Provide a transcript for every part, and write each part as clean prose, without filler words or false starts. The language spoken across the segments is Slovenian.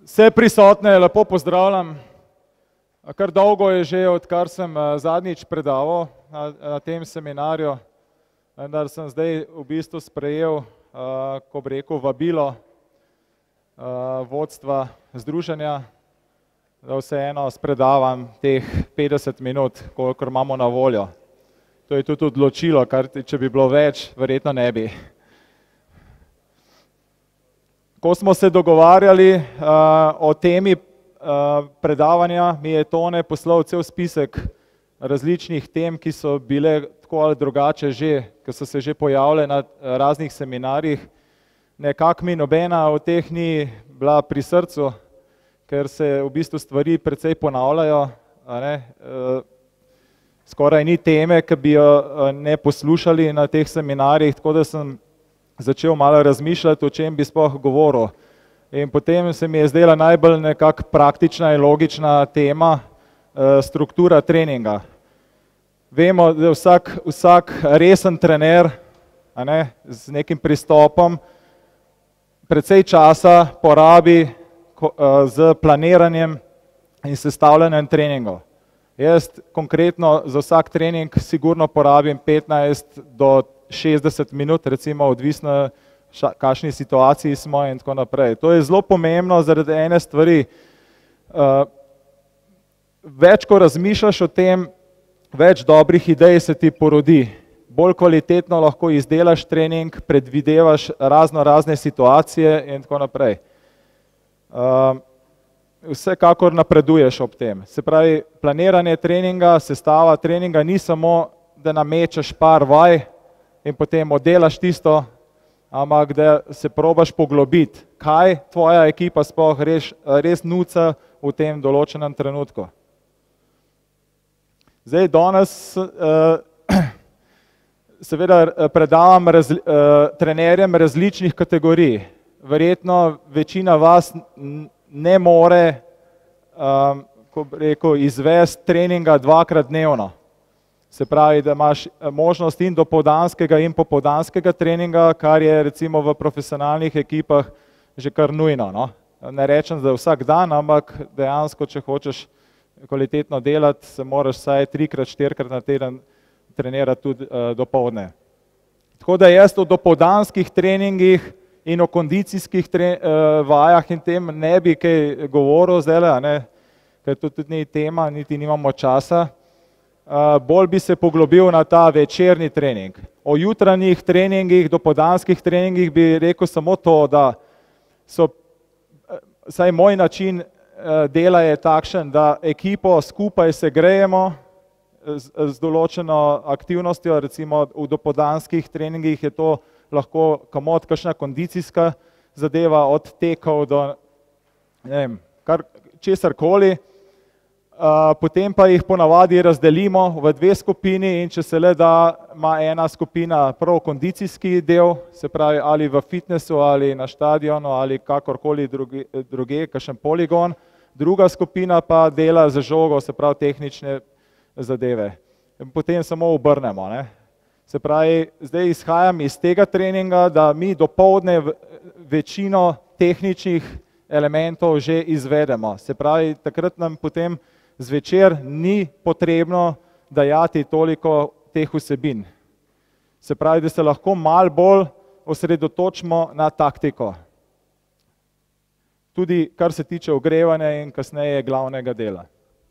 Vse prisotne lepo pozdravljam. Kar dolgo je že, odkar sem zadnjič predaval na tem seminarju, vendar sem zdaj v bistvu sprejel, ko bi rekel, vabilo vodstva združenja, da vseeno spredavam teh 50 minut, kolikor imamo na voljo. To je tudi odločilo, kar če bi bilo več, verjetno ne bi. Ko smo se dogovarjali o temi predavanja, mi je Tone poslal cel spisek različnih tem, ki so bile tako ali drugače že, ki so se že pojavile na raznih seminarjih. Nekako mi nobena od teh ni bila pri srcu, ker se v bistvu stvari precej ponavljajo. Skoraj ni teme, ki bi jo ne poslušali na teh seminarjih, tako da sem začel malo razmišljati, o čem bi sploh govoril. In potem se mi je zdela najbolj nekako praktična in logična tema struktura treninga. Vemo, da vsak resen trener z nekim pristopom precej časa porabi z planiranjem in sestavljanjem treningov. Jaz konkretno za vsak trening sigurno porabim 15 do 60 minut, recimo odvisno, kakšni situaciji smo in tako naprej. To je zelo pomembno zaradi ene stvari. Več, ko razmišljaš o tem, več dobrih idej se ti porodi. Bolj kvalitetno lahko izdelaš trening, predvidevaš razne situacije in tako naprej. Vsekakor napreduješ ob tem. Se pravi, planiranje treninga, sestava treninga ni samo, da namečeš par vaj in potem oddelaš tisto, ampak da se probaš poglobiti, kaj tvoja ekipa sploh res nuca v tem določenem trenutku. Zdaj danes seveda predavam trenerjem različnih kategorij. Verjetno večina vas ne more, ko bi rekel, izvesti treninga dvakrat dnevno. Se pravi, da imaš možnost in dopoldanskega in popoldanskega treninga, kar je recimo v profesionalnih ekipah že kar nujno. No? Ne rečem, da vsak dan, ampak dejansko, če hočeš kvalitetno delati, se moraš vsaj 3-4 na teden trenirati tudi dopoldne. Tako da jaz o dopoldanskih treningih in o kondicijskih vajah in tem ne bi kaj govoril zdaj, ker to tudi ni tema, niti nimamo časa. Bolj bi se poglobil na ta večerni trening. O jutranjih treningih, dopoldanskih treningih bi rekel samo to, da so, vsaj moj način dela je takšen, da ekipo skupaj se grejemo z določeno aktivnostjo, recimo v dopoldanskih treningih je to lahko komot kakšna kondicijska zadeva, od tekov do česarkoli. Potem pa jih ponavadi razdelimo v dve skupini in če se le da, ima ena skupina prav kondicijski del, se pravi ali v fitnessu ali na štadionu ali kakorkoli druge, kakšen poligon, druga skupina pa dela z žogo, se pravi tehnične zadeve. Potem samo obrnemo. Se pravi, zdaj izhajam iz tega treninga, da mi dopoldne večino tehničnih elementov že izvedemo. Se pravi, takrat nam potem zvečer ni potrebno dajati toliko teh vsebin. Se pravi, da se lahko malo bolj osredotočimo na taktiko. Tudi kar se tiče ogrevanja in kasneje glavnega dela.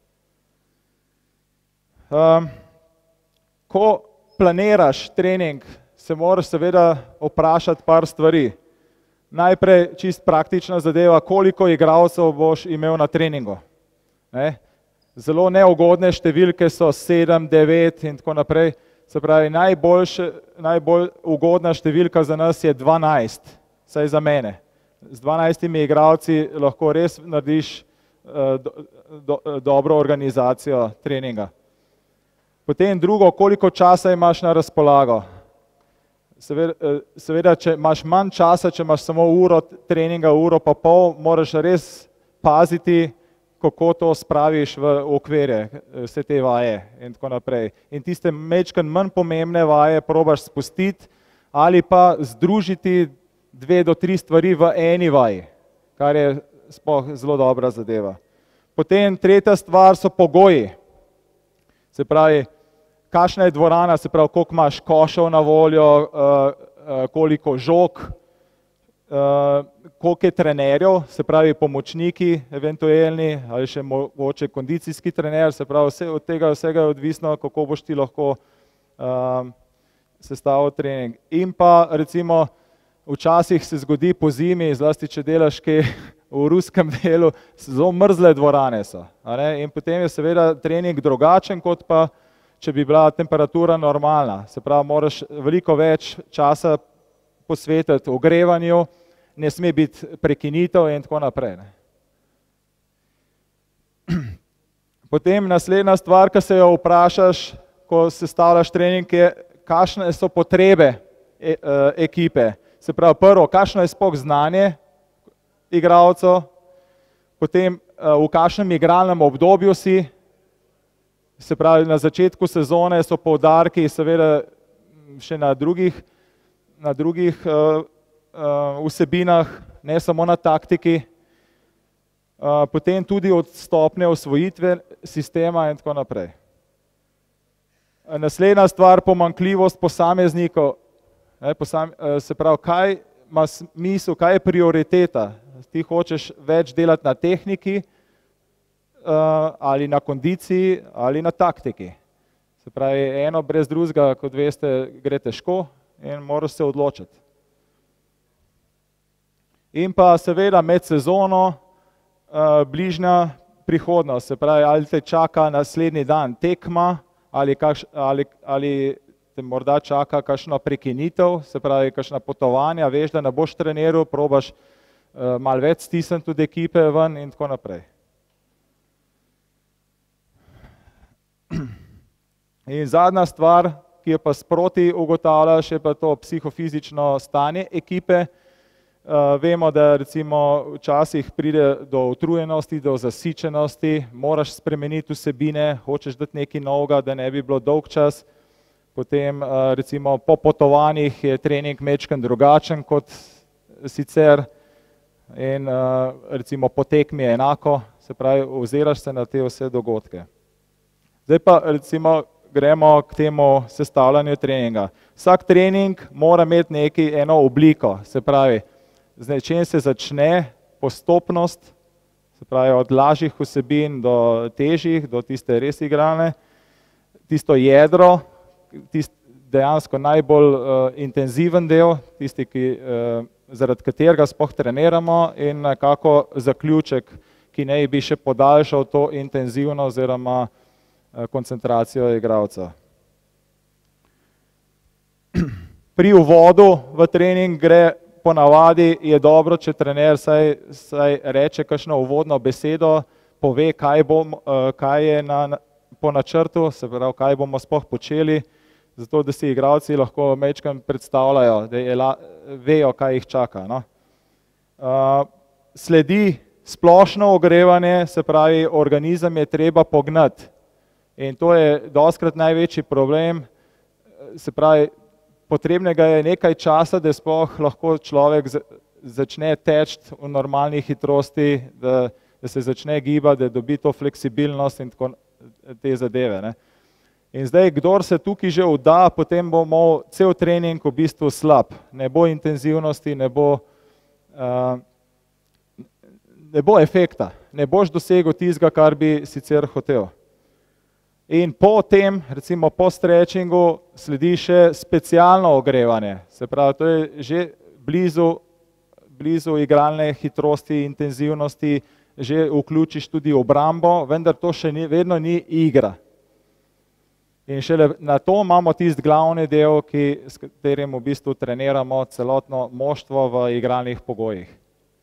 Ko planiraš trening, se moraš seveda vprašati par stvari. Najprej čist praktična zadeva, koliko igralcev boš imel na treningu. Zelo neugodne številke so 7, 9 in tako naprej. Se pravi, najbolj ugodna številka za nas je 12, vsaj za mene. Z 12 igralci lahko res narediš dobro organizacijo treninga. Potem drugo, koliko časa imaš na razpolago. Seveda, če imaš manj časa, če imaš samo uro treninga, uro pa pol, moraš res paziti, kako to spraviš v okvirje, vse te vaje in tako naprej. In tiste majčkeno manj pomembne vaje probaš spustiti ali pa združiti 2 do 3 stvari v eni vaji, kar je sploh zelo dobra zadeva. Potem tretja stvar so pogoji. Se pravi, kakšna je dvorana, se pravi, koliko imaš košev na voljo, koliko žog, koliko je trenerjev, se pravi pomočniki eventualni ali še mogoče kondicijski trener, se pravi od tega vsega je odvisno, kako boš ti lahko sestavil trening. In pa recimo včasih se zgodi po zimi, zlasti če delaš kaj v ruskem delu, zelo mrzle dvorane so. In potem je seveda trening drugačen, kot pa če bi bila temperatura normalna. Se pravi, moraš veliko več časa posvetiti ogrevanju, ne sme biti prekinitev in tako naprej. Potem naslednja stvar, ki se jo vprašaš, ko sestavljaš trening, je, kakšne so potrebe ekipe. Se pravi, prvo, kakšno je sploh znanje igralcev, potem v kakšnem igralnem obdobju si, se pravi, na začetku sezone so poudarki seveda še na drugih vsebinah, ne samo na taktiki, potem tudi od stopnje osvojitve sistema in tako naprej. Naslednja stvar, pomanjkljivost posameznikov, se pravi, kaj ima smisel, kaj je prioriteta. Ti hočeš več delati na tehniki ali na kondiciji ali na taktiki. Se pravi, eno brez drugega, kot veste, gre težko in moraš se odločiti. In pa seveda med sezono bližnja prihodnost, se pravi, ali te čaka naslednji dan tekma ali te morda čaka kakšno prekinitev, se pravi, kakšna potovanja, veš, da ne boš treniral, probaš malo več stisniti tudi ekipe ven in tako naprej. In zadnja stvar, ki jo pa sproti ugotavljaš, je pa to psihofizično stanje ekipe. Vemo, da recimo včasih pride do utrujenosti, do zasičenosti, moraš spremeniti vsebine, hočeš dati nekaj novega, da ne bi bilo dolg čas. Potem recimo po potovanjih je trening majčkeno drugačen kot sicer in recimo po tekmi je enako, se pravi, oziraš se na te vse dogodke. Zdaj pa recimo gremo k temu sestavljanju treninga. Vsak trening mora imeti eno obliko, se pravi, z nečem se začne postopnost, se pravi od lažjih vsebin do težjih, do tiste res igralne, tisto jedro, dejansko najbolj intenziven del, tisti, zaradi katerega sploh treniramo in nekako zaključek, ki naj bi še podaljšal to intenzivno oziroma koncentracijo igralca. Pri uvodu v trening gre ponavadi, je dobro, če trener saj reče kakšno uvodno besedo, pove, kaj je po načrtu, se pravi, kaj bomo sploh počeli, zato da si igralci lahko majčkeno predstavljajo, da vejo, kaj jih čaka. Sledi splošno ogrevanje, se pravi, organizem je treba pognati. In to je dostikrat največji problem, se pravi, potrebnega je nekaj časa, da sploh lahko človek začne teči v normalni hitrosti, da se začne gibati, da dobi to fleksibilnost in tako te zadeve. In zdaj, kdor se tukaj že vda, potem bo imel cel trening v bistvu slab. Ne bo intenzivnosti, ne bo efekta, ne boš dosegel tistega, kar bi sicer hotel. In po tem, recimo po stretchingu, sledi še specialno ogrevanje. Se pravi, to je že blizu igralne hitrosti, intenzivnosti, že vključiš tudi obrambo, vendar to še vedno ni igra. In šele na to imamo tisti glavni del, s katerim v bistvu treniramo celotno moštvo v igralnih pogojih.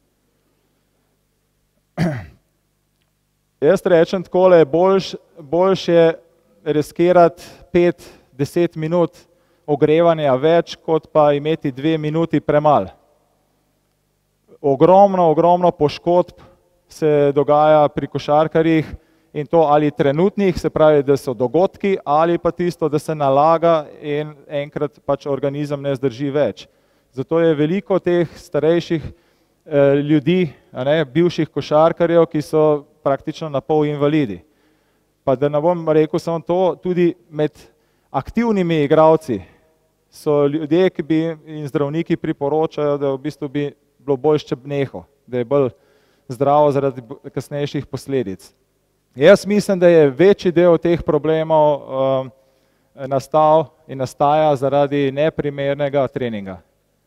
Jaz rečem takole, boljše je riskirati 5-10 minut ogrevanja več, kot pa imeti 2 minuti premalo. Ogromno poškodb se dogaja pri košarkarjih in to ali trenutnih, se pravi, da so dogodki, ali pa tisto, da se nalaga in enkrat pač organizem ne zdrži več. Zato je veliko teh starejših ljudi, bivših košarkarjev, ki so praktično na pol invalidi. Pa da ne bom rekel samo to, tudi med aktivnimi igralci so ljudje, ki bi in zdravniki priporočajo, da v bistvu bi bilo bolj ščepneho, da je bolj zdravo zaradi kasnejših posledic. Jaz mislim, da je večji del teh problemov nastal in nastaja zaradi neprimernega treninga.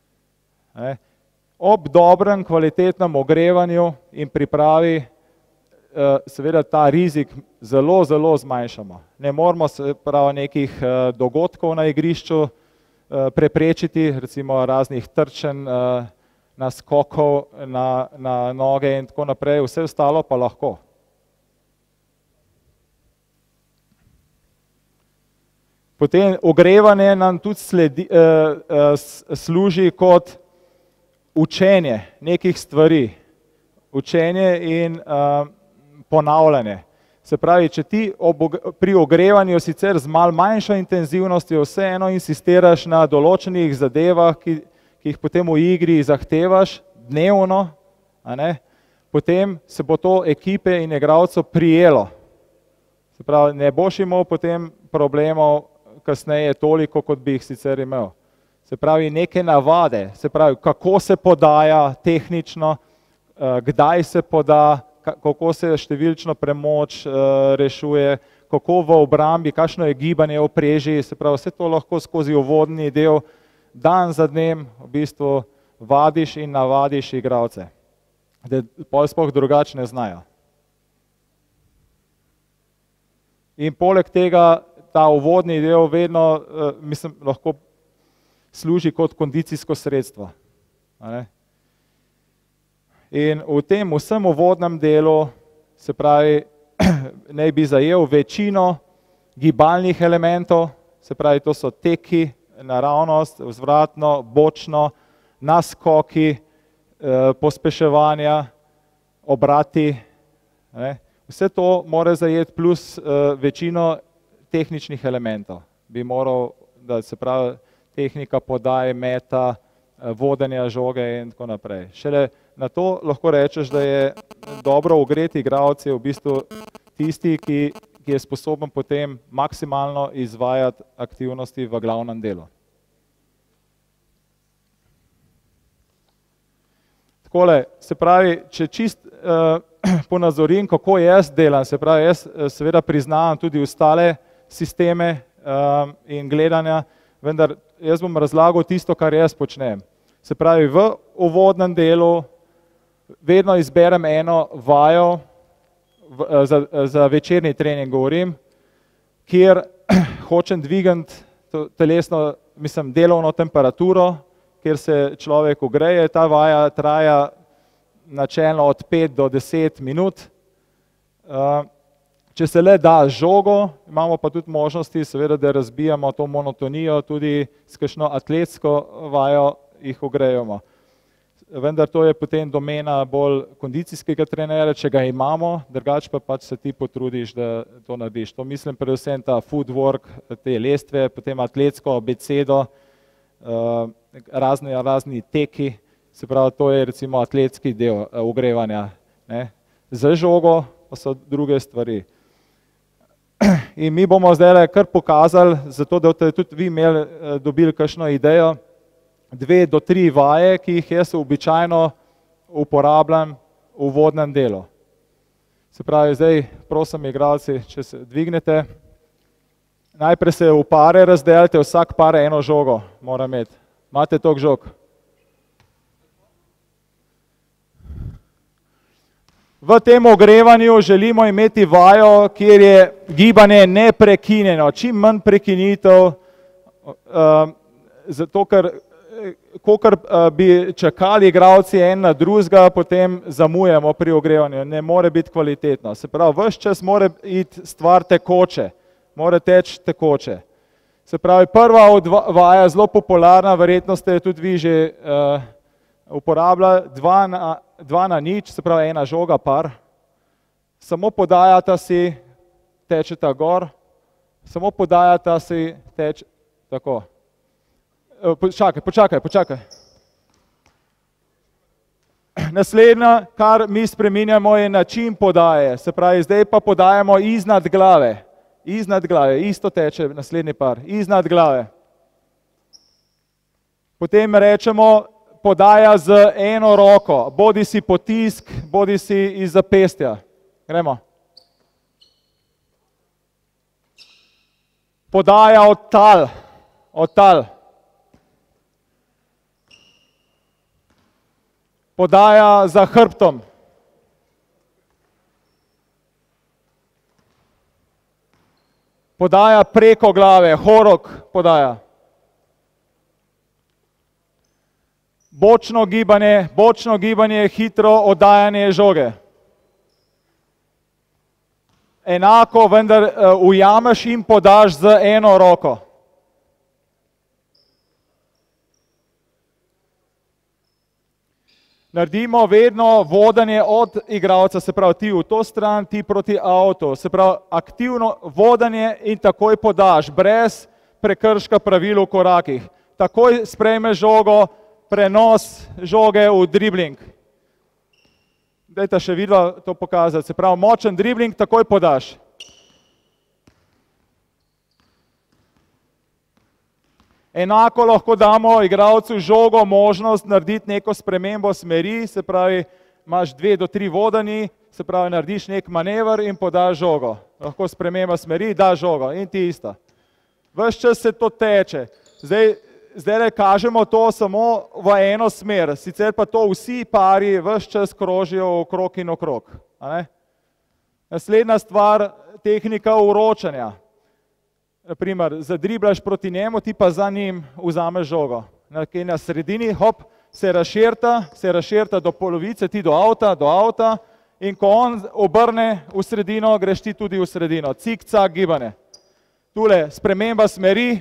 Ob dobrem, kvalitetnem ogrevanju in pripravi seveda ta rizik zelo, zelo zmanjšamo. Ne moramo se pravi nekih dogodkov na igrišču preprečiti, recimo raznih trčenj, naskokov na noge in tako naprej, vse ostalo pa lahko. Potem ogrevanje nam tudi služi kot učenje nekih stvari, učenje in ponavljanje. Se pravi, če ti pri ogrevanju sicer z malo manjšo intenzivnostjo vseeno insistiraš na določenih zadevah, ki jih potem v igri zahtevaš dnevno, potem se bo to ekipe in igralcev prijelo. Se pravi, ne boš imel potem problemov kasneje toliko, kot bi jih sicer imel. Se pravi, neke navade, se pravi, kako se podaja tehnično, kdaj se poda, kako se številčno premoč rešuje, kako v obrambi, kakšno je gibanje v preži, se pravi, vse to lahko skozi uvodni del dan za dnem v bistvu vadiš in navadiš igralce, da pol sploh drugače ne znajo. In poleg tega ta uvodni del vedno, mislim, lahko služi kot kondicijsko sredstvo. In v tem vsem uvodnem delu, se pravi, naj bi zajel večino gibalnih elementov, se pravi, to so teki, naravnost, vzvratno, bočno, naskoki, pospeševanja, obrati. Vse to mora zajeti plus večino tehničnih elementov. Bi moral, da se pravi, tehnika podaje, meta, vodenja žoge in tako naprej. Šele na to lahko rečeš, da je dobro ogreti igralec v bistvu tisti, ki je sposoben potem maksimalno izvajati aktivnosti v glavnem delu. Takole, se pravi, če čist ponazorim, kako jaz delam, se pravi, jaz seveda priznavam tudi ostale sisteme in gledanja, vendar jaz bom razlagal tisto, kar jaz počnem. Se pravi, v uvodnem delu vedno izberem eno vajo, za večerni trening govorim, kjer hočem dvigati telesno, mislim, delovno temperaturo, kjer se človek ogreje. Ta vaja traja načelno od 5 do 10 minut. Če se le da žogo, imamo pa tudi možnosti, seveda, da razbijamo to monotonijo, tudi s kakšno atletsko vajo jih ogrejemo. Vendar to je potem domena bolj kondicijskega trenerja, če ga imamo, drugače pa pač se ti potrudiš, da to narediš. To mislim predvsem ta footwork, te lestve, potem atletsko abecedo, razni teki, se pravi, to je recimo atletski del ogrevanja. Z žogo pa so druge stvari. In mi bomo zdaj kar pokazali, zato da boste tudi vi dobili kakšno idejo, 2 do 3 vaje, ki jih jaz običajno uporabljam v uvodnem delu. Se pravi, zdaj prosim igralci, če se dvignete, najprej se v pare razdelite, vsak par eno žogo mora imeti. Imate toliko žog? V tem ogrevanju želimo imeti vajo, kjer je gibanje neprekinjeno, čim manj prekinitev, zato ker kolikor bi čakali igralci en na drugega, potem zamujamo pri ogrevanju, ne more biti kvalitetno. Se pravi, ves čas mora iti stvar tekoče, mora teči tekoče. Se pravi, prva od vaja, zelo popularna, verjetno ste tudi vi že uporabljali, 2 na 0, se pravi ena žoga par, samo podajata si, tečeta gor, samo podajata si, teče tako. Počakaj. Naslednje, kar mi spreminjamo, je način podaje. Se pravi, zdaj pa podajamo iznad glave. Iznad glave, isto teče naslednji par, iznad glave. Potem rečemo, podaja z eno roko, bodi si potisk, bodi si iz zapestja. Gremo. Podaja od tal, od tal. Podaja za hrbtom. Podaja preko glave, horok podaja. Bočno gibanje je hitro oddajanje žoge. Enako, vendar ujameš in podaš z eno roko. Naredimo vedno vodanje od igralca, se pravi ti v to stran, ti proti avtu. Se pravi aktivno vodanje in takoj podaš, brez prekrška pravil v korakih. Takoj sprejmeš žogo, prenos žoge v dribling. Dajte še vidva to pokazati. Se pravi močen dribling, takoj podaš. Enako lahko damo igralcu žogo možnost narediti neko spremembo smeri, se pravi, imaš 2 do 3 vodanji, se pravi, narediš nek manever in podaš žogo. Lahko sprememba smeri, daš žogo in ti isto. Ves čas se to teče. Zdaj kažemo to samo v eno smer, sicer pa to vsi pari ves čas krožijo okrog in okrog. Naslednja stvar, tehnika uročanja. Naprimer, zadriblaš proti njemu, ti pa za njim vzameš žogo. Na sredini, hop, se razširta do polovice, ti do avta in ko on obrne v sredino, greš ti tudi v sredino. Cik-cak gibanje. Tule sprememba smeri.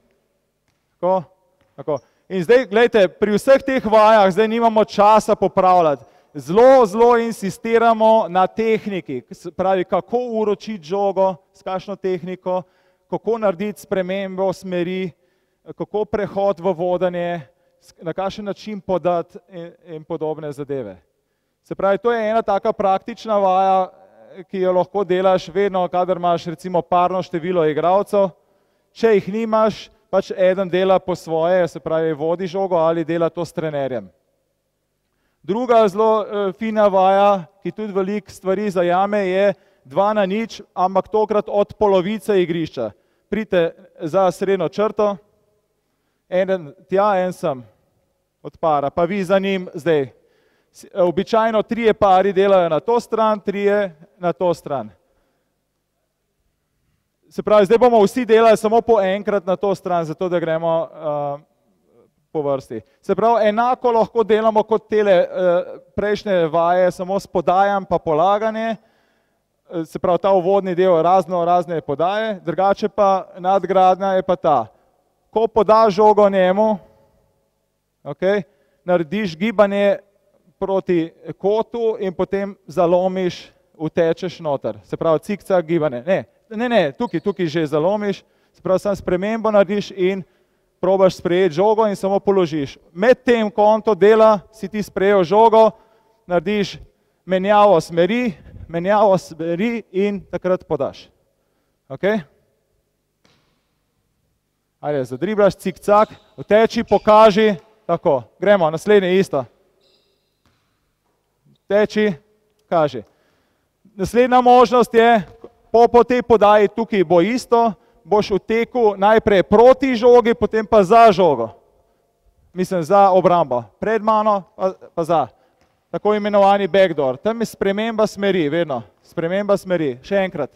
Tako. In zdaj, gledajte, pri vseh teh vajah zdaj nimamo časa popravljati. Zelo insistiramo na tehniki, pravi, kako uročiti žogo, s kakšno tehniko, kako narediti spremembo smeri, kako prehod v vodanje, na kakšen način podati in podobne zadeve. Se pravi, to je ena taka praktična vaja, ki jo lahko delaš vedno, kadar imaš recimo parno število igralcev. Če jih nimaš, pač eden dela po svoje, se pravi, vodi žogo ali dela to s trenerjem. Druga zelo fina vaja, ki tudi veliko stvari zajame, je 2-0, ampak tokrat od polovice igrišča. Pridite za srednjo črto, en tja, en sem od para, pa vi za njim zdaj. Običajno 3 pari delajo na to stran, 3 na to stran. Se pravi, zdaj bomo vsi delali samo po enkrat na to stran, zato da gremo po vrsti. Se pravi, enako lahko delamo kot tele prejšnje vaje, samo s podajem pa polaganje. Se pravi, ta uvodni del razne podaje, drugače pa nadgradnja je pa ta. Ko podaš žogo njemu, narediš gibanje proti kotu in potem zalomiš, utečeš noter. Se pravi, cik-cak gibanje. Ne, tukaj že zalomiš, se pravi, sam spremembo narediš in probaš sprejeti žogo in samo položiš. Med tem, ko on to dela, si ti sprejel žogo, narediš menjavo smeri in takrat podaš. Ajde, zadriblaš, cik-cak, uteči, pokaži, tako, gremo, naslednje isto. Teči, kaži. Naslednja možnost je, po tej podaji tukaj bo isto, boš v teku najprej proti žogi, potem pa za žogo. Mislim, za obrambo. Pred mano, pa za. Tako imenovani backdoor. Tam je sprememba smeri, vedno. Sprememba smeri. Še enkrat.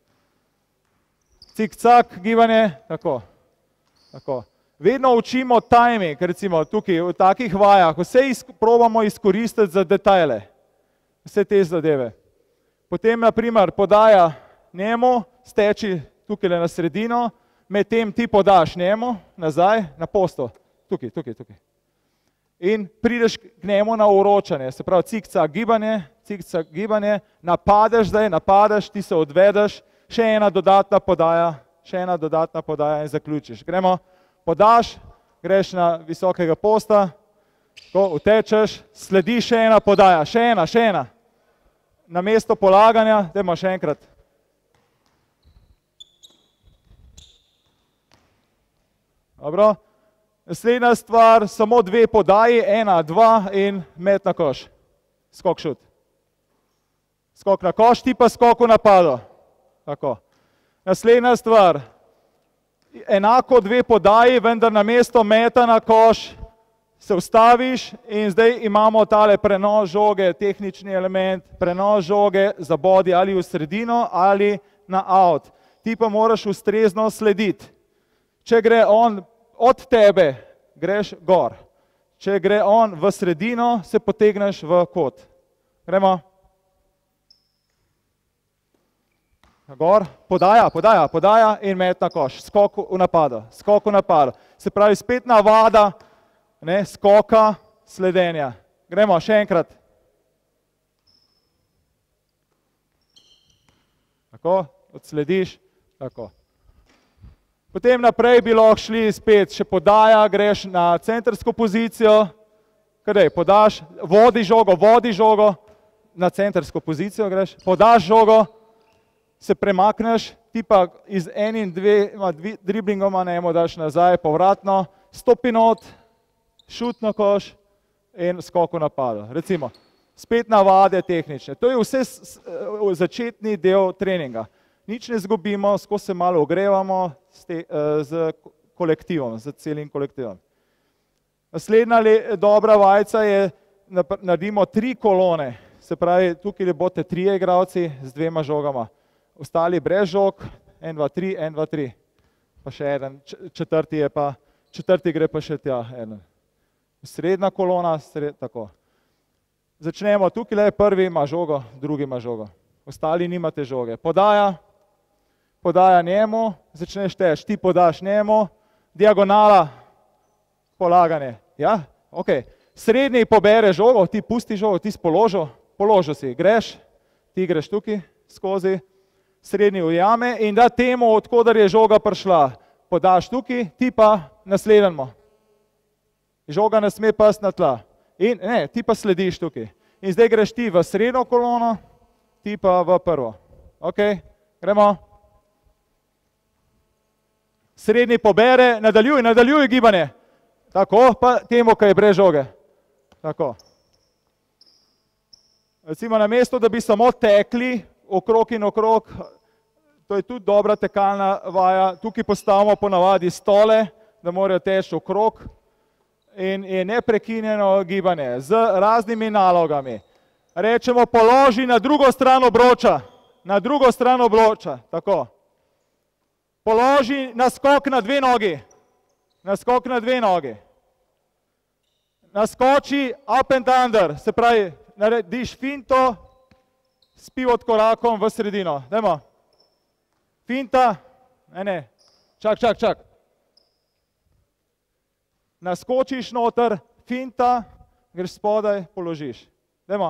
Cik-cak gibanje, tako. Vedno učimo timing, recimo tukaj v takih vajah. Vse probamo izkoristiti za detajle. Vse te zadeve. Potem, naprimer, podaja njemu, steči tukaj na sredino, medtem ti podaš njemu, nazaj, na posto. Tukaj. In prideš k njemu na uročanje, se pravi cik-cak gibanje, napadaš, ti se odvedeš, še ena dodatna podaja in zaključiš. Gremo, podaš, greš na visokega posta, Tako, utečeš, sledi še ena podaja, še ena. Na mesto polaganja, dajmo še enkrat. Dobro. Naslednja stvar, samo 2 podaji, 1, 2 in met na koš. Skok šut. Skok na koš, ti pa skok v napadu. Tako. Naslednja stvar, enako 2 podaji, vendar na mesto meta na koš se ustaviš in zdaj imamo tale prenos žoge, tehnični element, prenos žoge zabodi ali v sredino ali na out. Ti pa moraš ustrezno slediti. Če gre on od tebe, greš gor. Če gre on v sredino, se potegneš v kot. Gremo. Gor, podaja in met na koš. Skok v napadu. Se pravi, spet navada, skoka, sledenja. Gremo, še enkrat. Tako, odslediš, tako. Potem naprej bi lahko šli spet, še podaja, greš na centrsko pozicijo. Kadej, podaš, vodi žogo, na centrsko pozicijo greš, podaš žogo, se premakneš, ti pa iz enim, dvema driblingoma nemo daš nazaj, povratno, stopi not, šut na koš in skok v napadu. Recimo, spet navade tehnične. To je vse začetni del treninga. Nič ne zgubimo, skozi se malo ogrevamo z kolektivom, z celim kolektivom. Naslednja dobra vajca je, naredimo 3 kolone. Se pravi, tukaj boste 3 igralci z 2 žogama. Ostali brez žog, 1, 2, 3, 1, 2, 3. Pa še eden, četrti gre pa še tja. Srednja kolona, tako. Začnemo, tukaj prvi ima žogo, drugi ima žogo. Ostali nimate žoge. Podaja njemu, začneš teč, ti podaš njemu, diagonala, polaganje. Ja, ok. Srednji pobere žogo, ti pusti žogo, ti si položil si, greš, ti greš tukaj skozi, srednji ujame in da temu, odkudar je žoga prišla, podaš tukaj, ti pa naslednjemu. Žoga ne sme pasti na tla. In ne, ti pa slediš tukaj. In zdaj greš ti v srednjo kolono, ti pa v prvo. Ok, gremo. Srednji pobere, nadaljuj gibanje. Tako, pa temu, kaj je brez žoge. Tako. Recimo na mesto, da bi samo tekli okrog in okrog, to je tudi dobra tekalna vaja. Tukaj postavimo ponavadi stole, da morajo teči okrog. In je neprekinjeno gibanje z raznimi nalogami. Rečemo, položi na drugo stran obroča, tako. Položi naskok na 2 nogi. Naskoči up and under, se pravi, narediš finto s pivot korakom v sredino. Dajmo. Finta, čak. Naskočiš noter, finta, greš spodaj, položiš. Dajmo.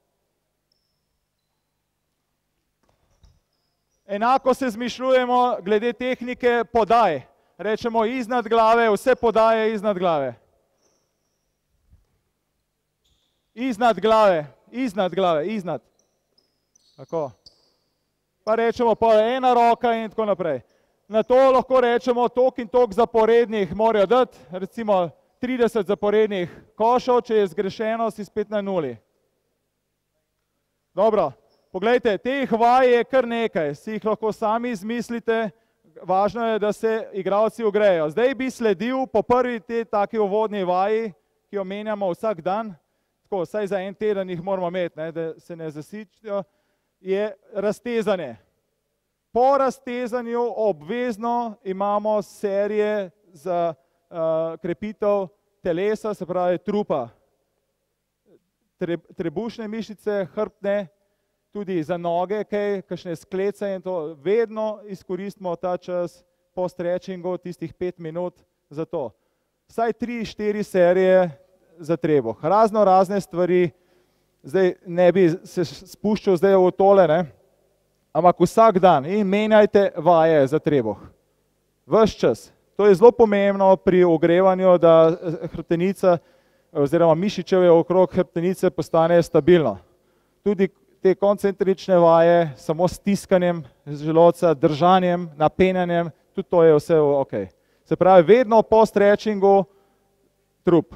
Enako se zmišljujemo glede tehnike podaj. Rečemo iznad glave, vse podaje iznad glave. Iznad glave. Tako. Pa rečemo pa ena roka in tako naprej. Na to lahko rečemo, tok in tok zaporednih morajo dati, recimo 30 zaporednih košov, če je zgrešeno, si spet na 0. Dobro, poglejte, teh vaj je kar nekaj, si jih lahko sami izmislite, važno je, da se igralci ogrejo. Zdaj bi sledil po prvi te taki uvodni vaji, ki jo menjamo vsak dan, tako, vsaj za en teden jih moramo imeti, da se ne zasičijo, je raztezanje. Po raztezanju obvezno imamo serije za krepitev telesa, se pravi trupa. Trebušne mišice, hrbtne, tudi za noge, kakšne sklece in to. Vedno izkoristimo ta čas po stretchingu, tistih 5 minut za to. Vsaj 3-4 serije za trebuh. Razne stvari, zdaj ne bi se spuščal zdaj v tole, ampak vsak dan in menjajte vaje za trebuh. Ves čas. To je zelo pomembno pri ogrevanju, da hrbtenica oziroma mišičevje okrog hrbtenice postane stabilno. Tudi te koncentrične vaje, samo stiskanjem želodca, držanjem, napenjanjem, tudi to je vse ok. Se pravi, vedno po stretchingu trup.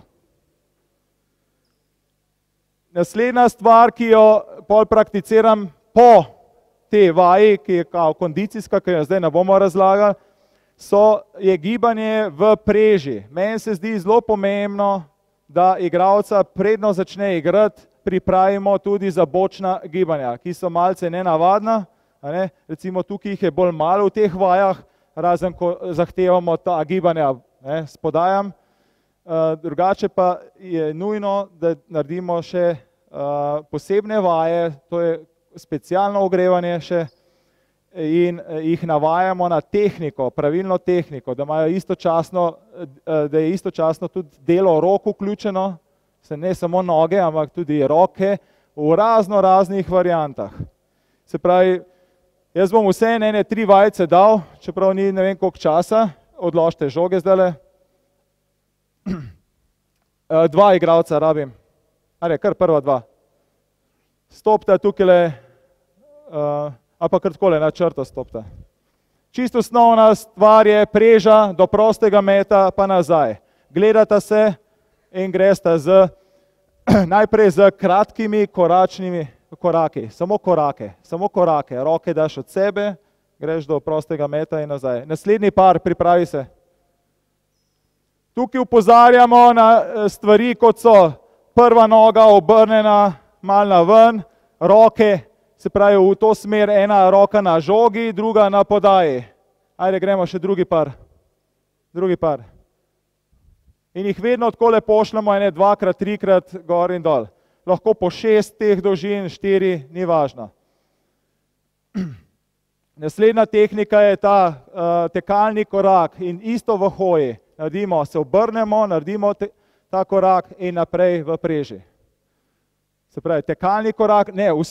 Naslednja stvar, ki jo pol prakticiram po tej vaji, ki je kao kondicijska, ki jo zdaj ne bomo razlagali, je gibanje v preži. Meni se zdi zelo pomembno, da igralca predno začne igrati, pripravimo tudi za bočna gibanja, ki so malce nenavadna. Ne? Recimo tukaj jih je bolj malo v teh vajah, razen ko zahtevamo ta gibanja s podajam. Drugače pa je nujno, da naredimo še posebne vaje, to je specialno ogrevanje še, in jih navajamo na tehniko, pravilno tehniko, da je istočasno tudi delo rok vključeno, ne samo noge, ampak tudi roke v raznih variantah. Se pravi, jaz bom vse ene 3 vajce dal, čeprav ni ne vem koliko časa, odložite žoge zdajle. 2 igralca rabim, kar prva 2. Stopite tukaj, ali pa kar takole na črto stopite. Čisto osnovna stvar je preža do prostega meta pa nazaj. Gledata se in gresta najprej z kratkimi koračnimi koraki, samo korake, roke daš od sebe, greš do prostega meta in nazaj. Naslednji par, pripravi se. Tukaj opozarjamo na stvari, kot so prva noga obrnjena, malo na ven, roke, se pravi v to smer, ena roka na žogi, druga na podaji. Ajde, gremo še drugi par. In jih vedno takole pošljamo, 2-krat, 3-krat gor in dol. Lahko po 6 teh dolžin, 4, ni važno. Naslednja tehnika je ta tekalni korak in isto v hoji. Naredimo, se obrnemo, naredimo ta korak in naprej v preži. Se pravi, tekalni korak, ne, v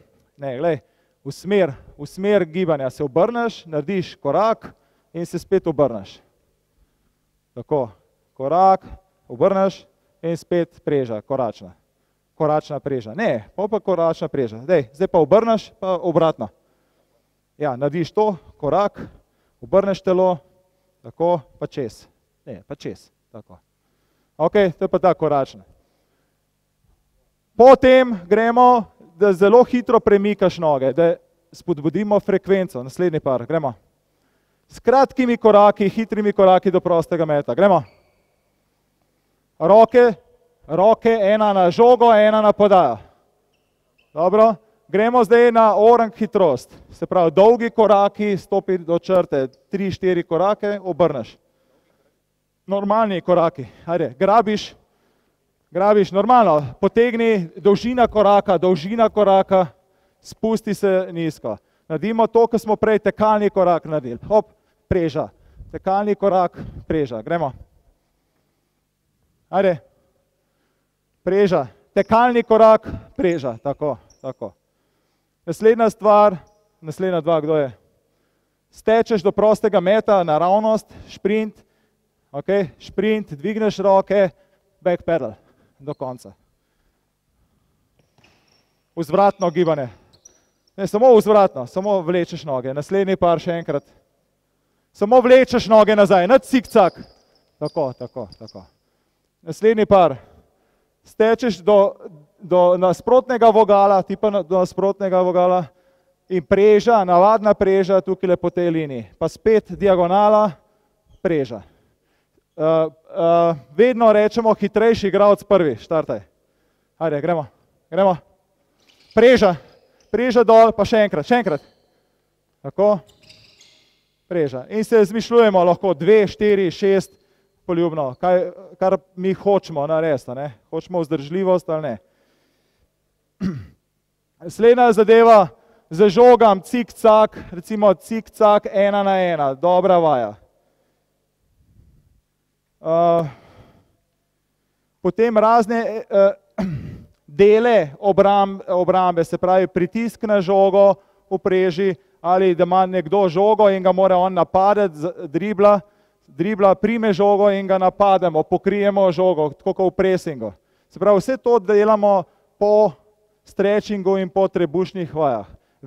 smer gibanja. Se obrneš, narediš korak in se spet obrneš. Tako, korak, obrneš in spet preža, koračna preža. Ne, pa koračna preža. Zdaj pa obrneš, pa obratno. Ja, narediš to, korak, obrneš telo, tako, pa čez. Ne, pa čez, tako. Ok, to je pa ta koračna. Potem gremo, da zelo hitro premikaš noge, da spodbudimo frekvenco. Naslednji par, gremo. S kratkimi koraki, hitrimi koraki do prostega meta. Gremo. Roke, ena na žogo, ena na podajo. Dobro. Gremo zdaj na orang hitrost. Se pravi, dolgi koraki, stopi do črte, 3-4 korake, obrneš. Normalni koraki. Ajde, grabiš normalno, potegni dolžina koraka, spusti se nizko. Naredimo to, kar smo prej tekalni korak naredili. Hop, preža. Tekalni korak, preža. Gremo. Ajde. Preža. Tekalni korak, preža. Tako. Naslednja stvar, naslednja 2, kdo je? Stečeš do prostega meta, naravnost, šprint, šprint, dvigneš roke, back pedal. Do konca. Vzvratno gibanje. Ne, samo vzvratno, samo vlečeš noge. Naslednji par še enkrat. Samo vlečeš noge nazaj, nad cikcak. Tako. Naslednji par. Stečeš do nasprotnega vogala, do nasprotnega vogala in preža, navadna preža tukaj po tej liniji. Pa spet diagonala, preža. Vedno rečemo hitrejši igralec prvi, štartaj. Ajde, gremo. Preža dol, pa še enkrat. Tako. Preža. In se zmišljujemo lahko 2, 4, 6 poljubno, kar mi hočemo narediti, ne? Hočemo vzdržljivost ali ne. Naslednja zadeva, zažogam cik-cak, recimo cik-cak 1 na 1, dobra vaja. Potem razne dele obrambe, se pravi pritisk na žogo v preži ali da ima nekdo žogo in ga mora on napadati, dribla, dribla, prime žogo in ga napademo, pokrijemo žogo, tako kot v presingu. Se pravi, vse to delamo po stretchingu in po trebušnih vajah.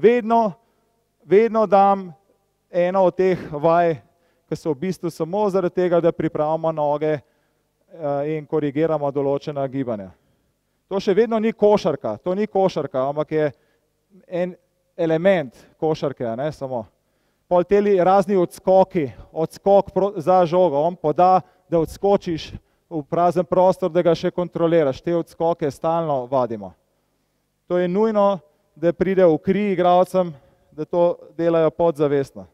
Vedno dam eno od teh vaj, ki so v bistvu samo zaradi tega, da pripravimo noge in korigiramo določena gibanja. To še vedno ni košarka, ampak je en element košarke, ne samo. Pol teli razni odskok za žogo, on poda, da odskočiš v prazen prostor, da ga še kontroliraš. Te odskoke stalno vadimo. To je nujno, da pride v kri igralcem, da to delajo podzavestno.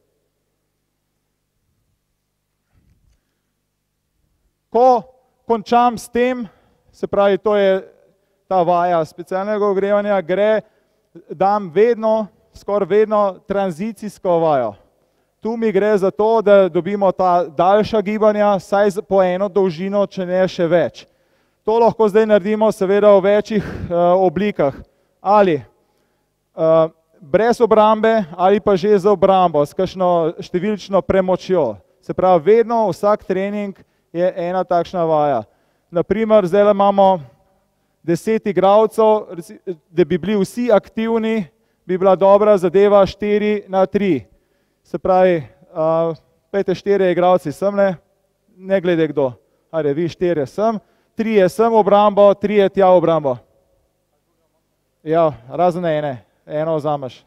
Ko končam s tem, se pravi, to je ta vaja specialnega ogrevanja, dam skoraj vedno tranzicijsko vajo. Tu mi gre za to, da dobimo ta daljša gibanja, saj po eno dolžino, če ne še več. To lahko zdaj naredimo seveda v večjih oblikah. Ali brez obrambe, ali pa že z obrambo, s kakšno številčno premočjo. Se pravi, vedno vsak trening je ena takšna vaja. Naprimer, zdaj imamo 10 igralcev, da bi bili vsi aktivni, bi bila dobra zadeva 4x3. Se pravi, pejte 4 igralci semle, ne glede kdo. Ajde, vi 4 sem, 3 sem obrambo, 3 tja obrambo. Ja, razen eno vzameš.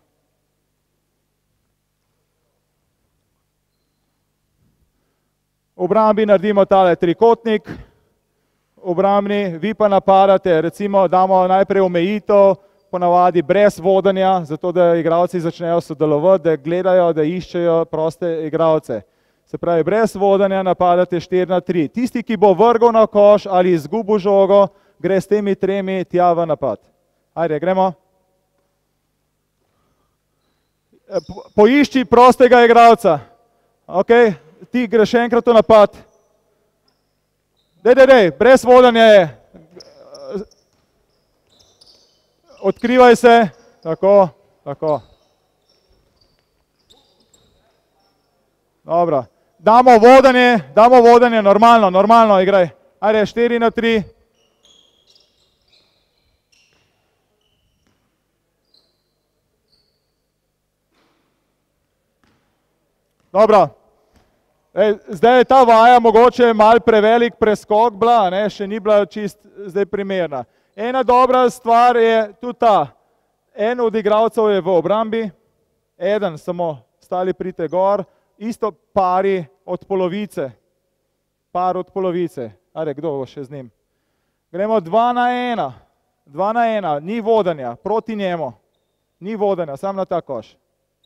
V obrambi naredimo tale trikotnik, obrambni, vi pa napadate, recimo damo najprej omejitev, ponavadi brez vodenja, zato da igralci začnejo sodelovati, da gledajo, da iščejo proste igralce. Se pravi, brez vodenja napadate 4x3. Tisti, ki bo vrgel na koš ali izgubil žogo, gre s temi 3 tja v napad. Ajde, gremo. Poišči prostega igralca. Ok, ti greš enkrat v napad. Dej, brez vodenja je. Odkrivaj se, tako. Dobro. Damo vodenje, normalno igraj. Ajde, 4x3. Dobro. Zdaj je ta vaja mogoče malo prevelik preskok bila, še ni bila čist zdaj primerna. Ena dobra stvar je tudi ta, en od igralcev je v obrambi, eden samo, ostali pridite gor, isto pari od polovice, ajde, kdo bo še z njim. Gremo 2x1, ni vodenja, proti njemu, ni vodenja, sam na ta koš.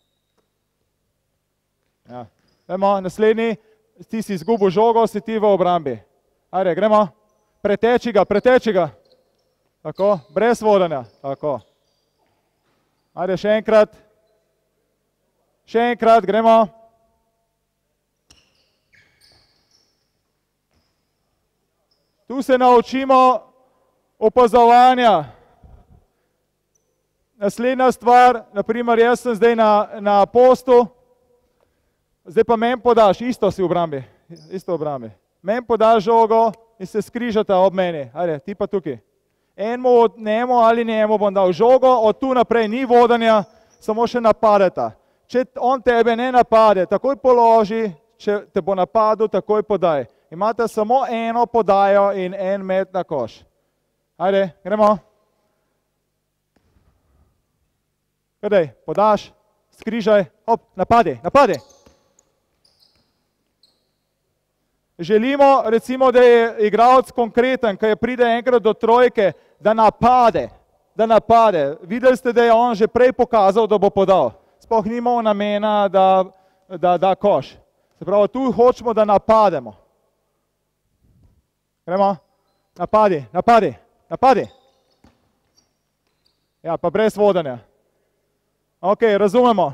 Ja. Gremo, naslednji, ti si izgubil žogo, si ti v obrambi. Ajde, gremo, preteči ga. Tako, brez vodenja, tako. Ajde, še enkrat, gremo. Tu se naučimo opazovanja. Naslednja stvar, naprimer, jaz sem zdaj na postu, zdaj pa meni podaš, isto si v obrambi, Meni podaš žogo in se skrižata ob meni, ajde, ti pa tukaj. Njemu ali njemu bom dal žogo, od tu naprej ni vodenja, samo še napadeta. Če on tebe ne napade, takoj položi, če te bo napadel, takoj podaj. Imate samo eno podajo in en met na koš. Ajde, gremo. Kadej, podaš, skrižaj, hop, napadi. Želimo, recimo, da je igralec konkreten, ko pride enkrat do trojke, da napade. Videli ste, da je on že prej pokazal, da bo podal. Sploh ni imel namena, da da koš. Se pravi, tu hočemo, da napademo. Gremo, napadi. Ja, pa brez vodenja. Ok, razumemo.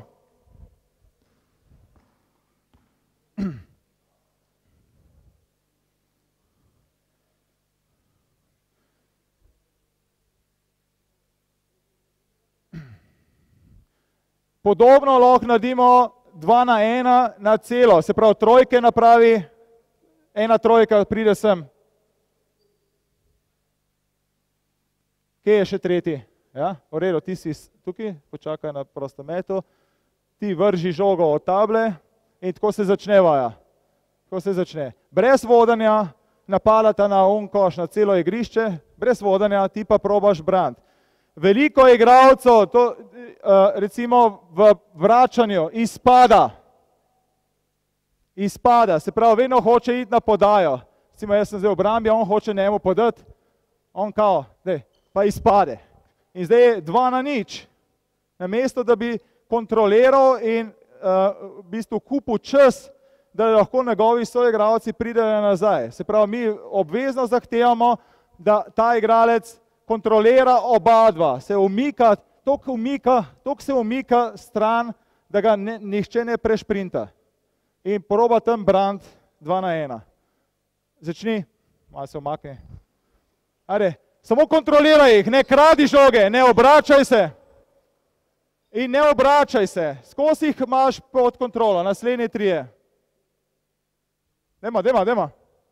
Podobno lahko naredimo 2x1 na celo, se pravi trojke napravi ena trojka pride sem. Kje je še tretji? Ja, v redu, ti si tukaj, počakaj na prostem metu. Ti vrži žogo od table in tako se začne vaja. Tako se začne. Brez vodenja napadata na koš, na celo igrišče, brez vodenja ti pa probaš braniti. Veliko igralcev, recimo v vračanju, izpada, se pravi, vedno hoče iti na podajo. Recimo, jaz sem zdaj v obrambi, on hoče njemu podati, on kao, pa izpade. In zdaj je 2-0. Namesto, da bi kontroliral in v bistvu kupil čas, da lahko njegovi soigralci pridejo nazaj. Se pravi, mi obvezno zahtevamo, da ta igralec kontrolira oba dva, se umika, toliko se umika stran, da ga nihče ne prešprinta. In proba tam braniti 2-1. Začni, malo se umakni. Ajde, samo kontroliraj jih, ne kradi žoge, ne obračaj se. In ne obračaj se, skozi jih imaš pod kontrolo, naslednji 3. Dajmo.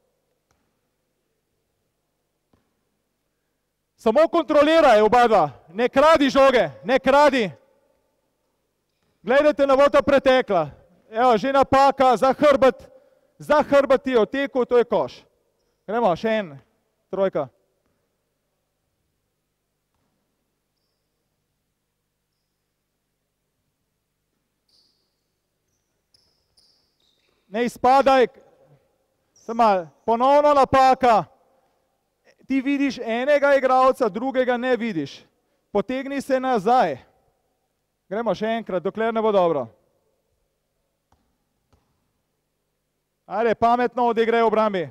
Samo kontroliraj oba dva, ne kradi žoge, ne kradi. Gledajte na vota pretekla. Evo, že napaka, za hrbet ti je otekel, to je koš. Gremo, še en, trojka. Ne izpadaj, ponovno napaka. Ti vidiš enega igralca, drugega ne vidiš. Potegni se nazaj. Gremo še enkrat, dokler ne bo dobro. Ajde, pametno odigraj v obrambi.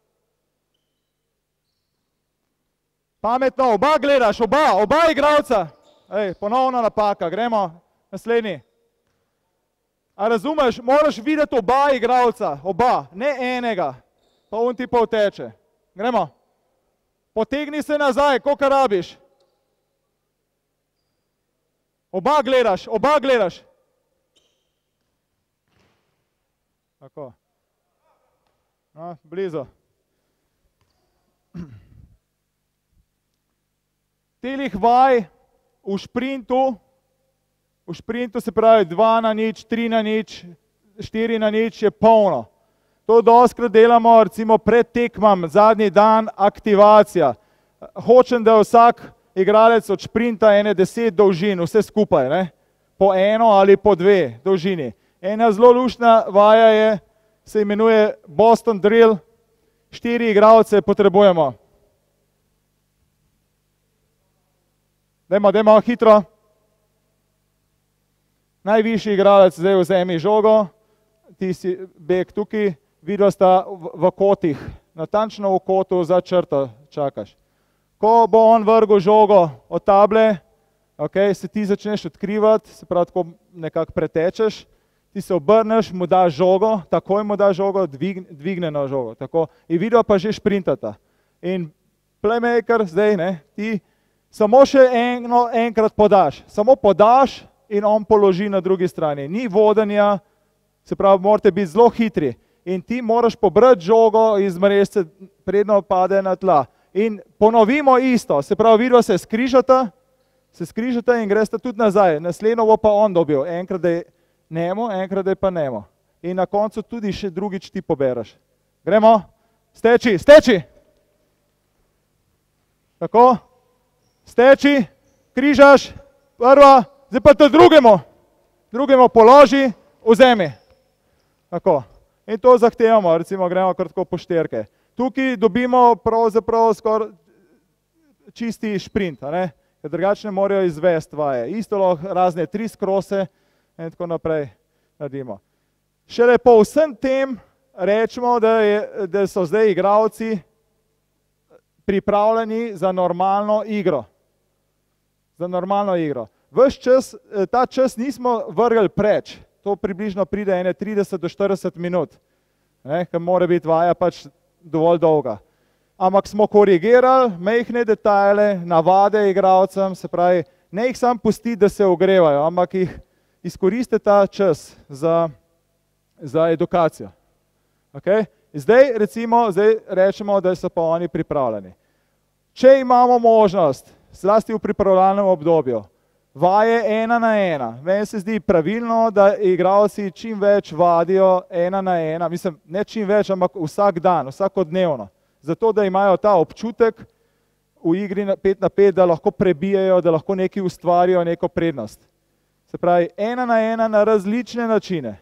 Pametno, oba gledaš, oba igralca. Ponovno napaka, gremo, naslednji. A razumeš, moraš videti oba igralca, ne enega. Pa on ti pa uteče. Gremo. Potegni se nazaj, koliko rabiš. Oba gledaš. Tako. No, blizu. Telih vaj v šprintu se pravi 2-0, 3-0, 4-0 je polno. To dostikrat delamo, recimo pred tekmam, zadnji dan, aktivacija. Hočem, da vsak igralec od šprinta 10 dolžin, vse skupaj, ne? Po 1 ali po 2 dolžini. Ena zelo luštna vaja je, se imenuje Boston Drill, 4 igralce potrebujemo. Dajmo hitro. Najvišji igralec zdaj vzemi žogo, ti si beg tukaj, vidva sta v kotih, natančno v kotu za črto čakaš. Ko bo on vrgel žogo od table, se ti začneš odkrivati, se pravi tako nekako pretečeš, ti se obrneš, mu daš žogo, takoj mu daš žogo, dvigneno žogo, tako. In vidva pa že šprintata. In playmaker zdaj, ti samo še enkrat podaš, samo podaš in on položi na drugi strani. Ni vodenja, se pravi, morate biti zelo hitri. In ti moraš pobrati žogo iz mrežce, predno pade na tla. In ponovimo isto, se pravi, vidva se skrižata in gresta tudi nazaj. Naslednjo bo pa on dobil, enkrat da je njemu, enkrat da je pa njemu. In na koncu tudi še drugič ti poberaš. Gremo, steči. Tako, steči, križaš, prva, zdaj pa to drugemu položi, vzemi. Tako. In to zahtevamo, recimo gremo kar tako po 4. Tukaj dobimo pravzaprav skoraj čisti šprint, ker drugače ne morajo izvesti vaje. Isto lahko razne 3 skrose in tako naprej naredimo. Šele po vsem tem rečemo, da so zdaj igralci pripravljeni za normalno igro. Ves čas, ta čas nismo vrgli preč. To približno pride 30 do 40 minut, ker mora biti vaja pač dovolj dolga. Ampak smo korigirali majhne detajle, navade igralcem, se pravi, ne jih sam pusti, da se ogrevajo, ampak jih izkoriste ta čas za edukacijo. Zdaj rečemo, da so pa oni pripravljeni. Če imamo možnost, zlasti v pripravljalnem obdobju, vaje 1 na 1. Meni se zdi pravilno, da igralci čim več vadijo 1 na 1, mislim, ne čim več, ampak vsak dan, vsakodnevno. Zato, da imajo ta občutek v igri 5 na 5, da lahko prebijajo, da lahko nekaj ustvarijo, neko prednost. Se pravi, 1 na 1 na različne načine.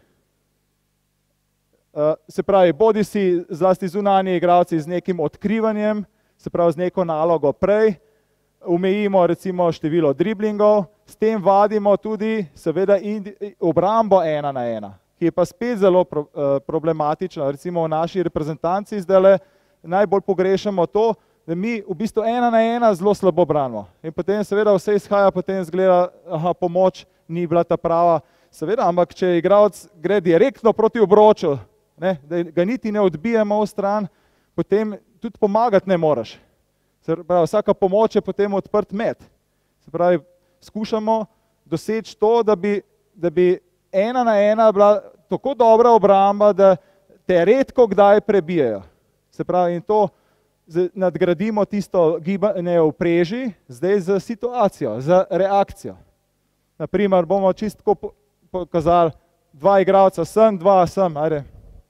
Se pravi, bodi si zlasti zunanji igralci z nekim odkrivanjem, se pravi, z neko nalogo prej, omejimo recimo število driblingov, s tem vadimo tudi seveda obrambo 1 na 1, ki je pa spet zelo problematična. Recimo v naši reprezentanci zdajle najbolj pogrešamo to, da mi v bistvu 1 na 1 zelo slabo branimo. In potem seveda vse izhaja, potem zgleda, pomoč ni bila ta prava. Seveda, ampak če igralec gre direktno proti obroču, ne, da ga niti ne odbijemo v stran, potem tudi pomagati ne moreš. Se pravi, vsaka pomoč je potem odprt met. Se pravi, skušamo doseči to, da bi 1 na 1 bila tako dobra obramba, da te redko kdaj prebijajo. Se pravi, in to nadgradimo tisto gibanje v preži, zdaj z situacijo, z reakcijo. Naprimer, bomo čisto pokazali 2 igralca sem, 2 sem, ajde.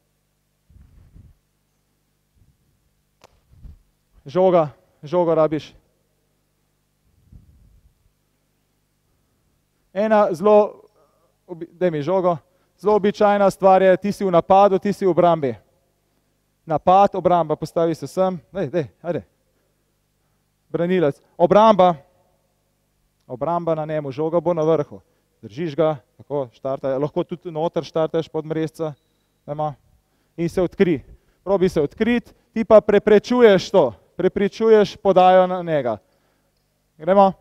Žogo rabiš. Ena zelo, daj mi žogo, zelo običajna stvar je, ti si v napadu, ti si v obrambi. Napad, obramba, postavi se sem, ajde. Branilec, obramba na njemu, žoga bo na vrhu. Držiš ga, tako štartaj, lahko tudi noter štartaš pod mrezca, in se odkri. Probi se odkriti, ti pa preprečuješ to. Prepričuješ podajo na njega. Gremo.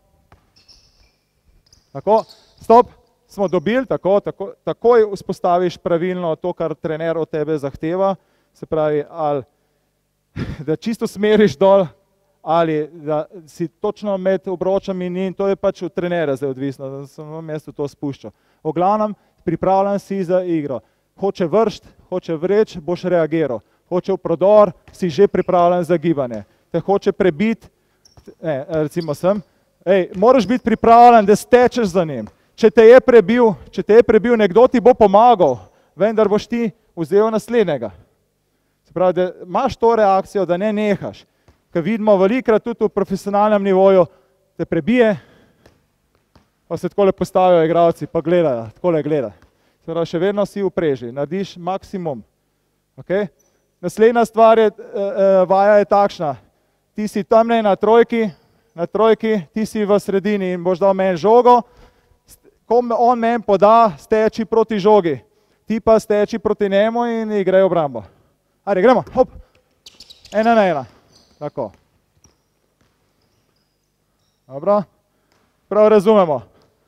Tako, stop, smo dobili, takoj vzpostaviš pravilno to, kar trener od tebe zahteva, se pravi, ali da čisto smeriš dol, ali da si točno med obročami in to je pač od trenera zdaj odvisno, da sem v mestu to spuščal. V glavnem, pripravljen si za igro. Hoče vršt, hoče vreč, boš reagiral. Hoče v prodor, si že pripravljen za gibanje. Te hoče prebiti, recimo sem, moraš biti pripravljen, da stečeš za njim. Če te je prebil, nekdo ti bo pomagal, vendar boš ti vzel naslednjega. Se pravi, da imaš to reakcijo, da ne nehaš. Ker vidimo velikrat tudi v profesionalnem nivoju, te prebije, pa se takole postavijo igralci, pa gledajo, takole gleda. Se pravi, še vedno si v preži, narediš maksimum. Naslednja stvar je, vaja je takšna. Ti si tamle na trojki, ti si v sredini in boš dal meni žogo, ko on meni poda, steči proti žogi, ti pa steči proti njemu in igraj obrambo. Ajde, gremo, hop, 1 na 1, tako. Dobro, prav razumemo.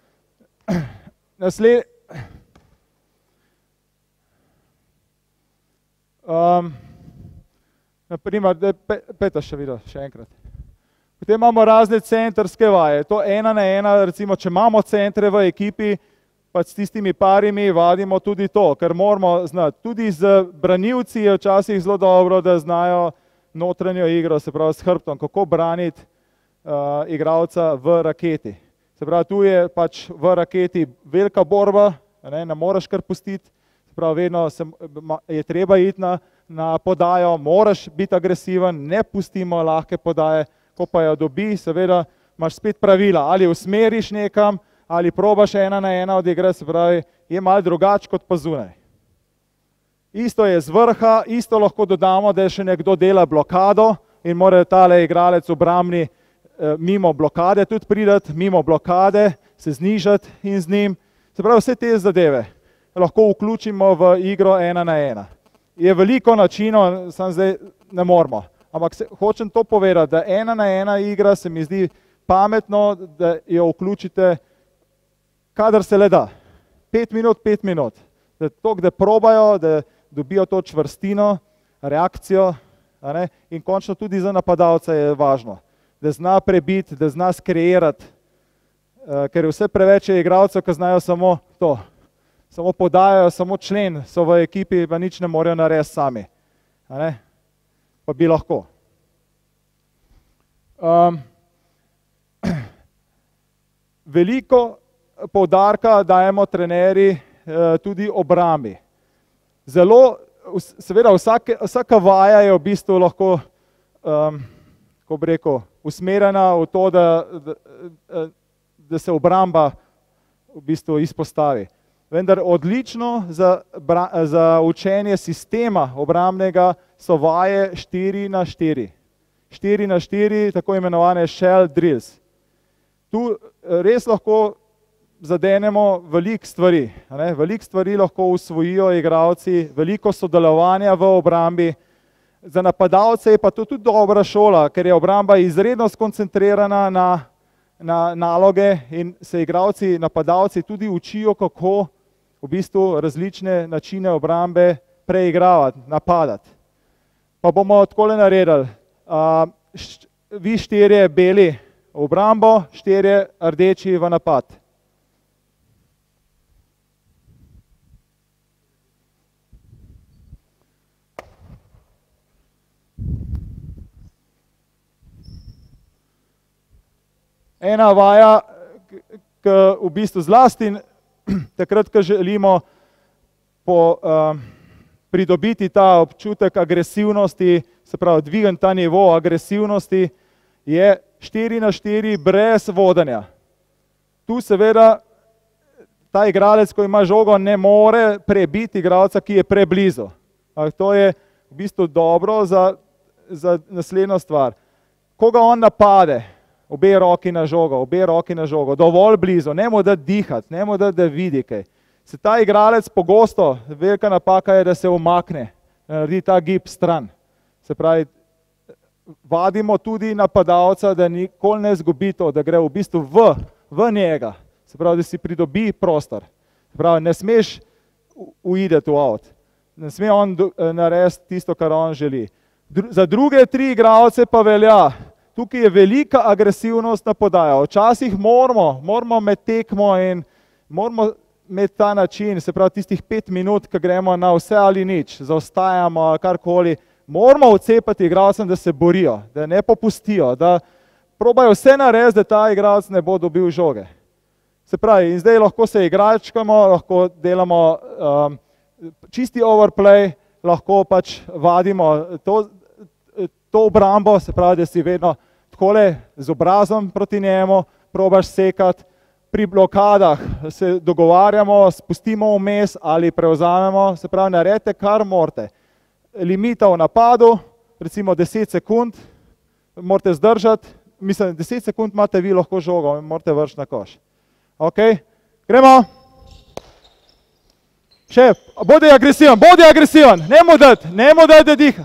Naprimer, peta še videl, še enkrat. Potem imamo razne centrske vaje, to 1 na 1, recimo, če imamo centre v ekipi, pa s tistimi parimi vadimo tudi to, ker moramo znati. Tudi z branilci je včasih zelo dobro, da znajo notranjo igro, se pravi s hrbtom, kako braniti igralca v raketi. Se pravi, tu je pač v raketi velika borba, ne moreš kar pustiti, se pravi, vedno je treba iti na podajo, moraš biti agresiven, ne pustimo lahke podaje, ko pa jo dobi, seveda imaš spet pravila, ali usmeriš nekam, ali probaš 1 na 1 odigrati, se pravi, je malo drugače kot pa zunaj. Isto je z vrha, isto lahko dodamo, da je še nekdo dela blokado in mora tale igralec obrambni mimo blokade tudi pridati, mimo blokade, se znižati in z njim. Se pravi, vse te zadeve lahko vključimo v igro 1 na 1. Je veliko načinov, samo zdaj ne moramo. Ampak hočem to povedati, da 1 na 1 igra se mi zdi pametno, da jo vključite, kadar se le da. 5 minut. Da probajo, da dobijo to čvrstino, reakcijo, in končno tudi za napadalca je važno, da zna prebiti, da zna skreirati, ker vse preveč je igralcev, ki znajo samo to, samo podajajo, samo člen, so v ekipi, pa nič ne morejo narediti sami. Pa bi lahko. Veliko poudarka dajemo trenerji tudi obrambi. Seveda vsaka vaja je v bistvu lahko, kako bi rekel, usmerjena v to, da se obramba v bistvu izpostavi. Vendar odlično za učenje sistema obrambnega so vaje 4x4. 4x4, tako imenovane shell drills. Tu res lahko zadenemo veliko stvari. Veliko stvari lahko usvojijo igralci, veliko sodelovanja v obrambi. Za napadalce je pa to tudi dobra šola, ker je obramba izredno skoncentrirana na naloge in se igralci, napadalci tudi učijo, kako v bistvu različne načine obrambe preigravati, napadati. Pa bomo takole naredili. Vi 4 beli v obrambo, 4 rdeči v napad. Ena vaja, ki v bistvu zlasti takrat, ko želimo pridobiti ta občutek agresivnosti, se pravi dvigati ta nivo agresivnosti, je 4x4 brez vodenja. Tu seveda ta igralec, ko ima žogo, ne more prebiti igralca, ki je preblizu. To je v bistvu dobro za naslednjo stvar. Koga on napade, obe roki na žogo, dovolj blizu, ne mu dati dihati, ne mu dati, da vidi kaj. Se ta igralec pogosto, velika napaka je, da se umakne, naredi ta gib stran. Se pravi, vadimo tudi napadalca, da nikoli ne izgubi to, da gre v bistvu v njega. Se pravi, da si pridobi prostor. Se pravi, ne smeš uideti v out. Ne sme on narediti tisto, kar on želi. Za druge 3 igralce pa velja. Tukaj je velika agresivnost na podajo. Včasih moramo med tekmo in moramo imeti ta način, se pravi tistih 5 minut, ko gremo na vse ali nič, zaostajamo, karkoli, moramo odcepati igralcem, da se borijo, da ne popustijo, da probajo vse narediti, da ta igralec ne bo dobil žoge. Se pravi, in zdaj lahko se igračkamo, lahko delamo čisti overplay, lahko pač vadimo to obrambo, se pravi, da si vedno takole z obrazom proti njemu, probaš sekati, pri blokadah se dogovarjamo, spustimo vmes ali prevzamemo, se pravi, naredite kar morate. Limita v napadu, recimo 10 sekund, morate zdržati, mislim, 10 sekund imate vi lahko žogo in morate vršiti na koš. Ok, gremo. Še, bodi agresiven, ne mu dati, da diha.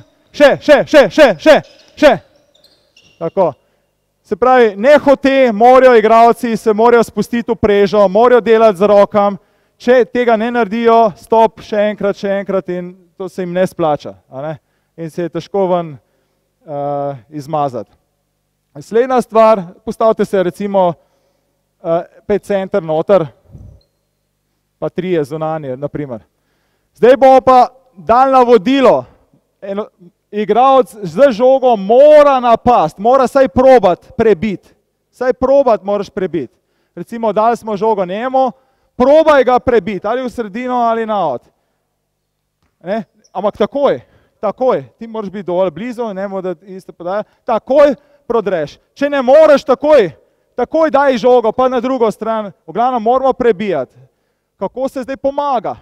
Še. Tako. Se pravi, nehote morajo igralci, se morajo spustiti v prežo, morajo delati z rokam. Če tega ne naredijo, stop, še enkrat in to se jim ne splača. In se je težko ven izmazati. Naslednja stvar, postavite se recimo 5 center noter, pa 3 zunanje, naprimer. Zdaj bomo pa dali navodilo. Igralec z žogo mora napasti, mora saj probati prebiti. Saj probati moraš prebiti. Recimo, dali smo žogo njemu, probaj ga prebiti, ali v sredino ali na out. Ampak takoj, ti moraš biti dovolj blizu, ne mu da isto podaja, takoj prodreš. Če ne moreš takoj daj žogo, pa na drugo stran, v glavnem moramo prebijati. Kako se zdaj pomaga?